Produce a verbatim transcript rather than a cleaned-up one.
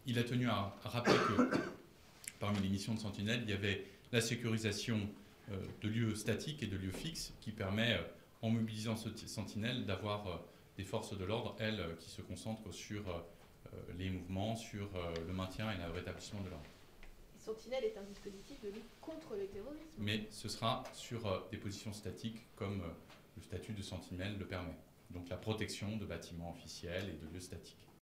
il a tenu à, à rappeler que parmi les missions de Sentinelle, il y avait la sécurisation euh, de lieux statiques et de lieux fixes qui permet, euh, en mobilisant ce Sentinelle, d'avoir euh, des forces de l'ordre, elles, euh, qui se concentrent sur euh, les mouvements, sur euh, le maintien et le rétablissement de l'ordre. Sentinelle est un dispositif de lutte contre le terrorisme. Mais ce sera sur euh, des positions statiques comme euh, le statut de Sentinelle le permet. Donc la protection de bâtiments officiels et de lieux statiques.